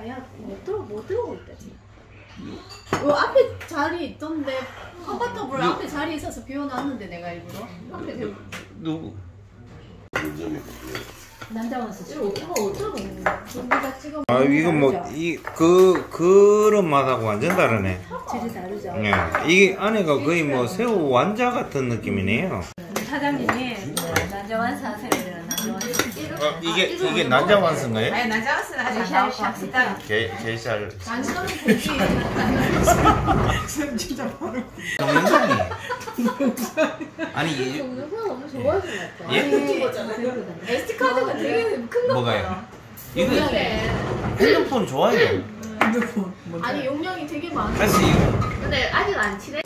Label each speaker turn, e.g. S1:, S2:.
S1: 아니야. 못 들어올 때지. 요 앞에 자리 있던데 컴파터블 앞에 자리 있어서 비워놨는데 내가 일부러 앞에 대고.
S2: 누구?
S1: 남자원수 이거 어쩌고 있는 거야? 우리가 찍어.
S2: 아 이거 뭐 그런 맛하고 완전 다르네.
S1: 질이 다르죠.
S2: 예, 이게 안에가 거의 뭐 새우 완자 같은 느낌이네요.
S1: 사장님이 난자완수 하세요 이러는 난자완수.
S2: 이게 난자완수인가요?
S3: 아니 난자완수는 아직 안 나왔고
S2: 게살.
S1: 난자는 고기.
S3: 진짜 바로.
S2: 동영상이. 아니
S1: 동영상 너무 좋아하시는 것 같아.
S2: 예?
S1: SD 카드가 되게 큰 거.
S2: 뭐가요? 이거 핸드폰 좋아요.
S3: 핸드폰.
S1: 아니 용량이 되게 많아.
S2: 사실 이거
S4: 근데 아직 안 친해.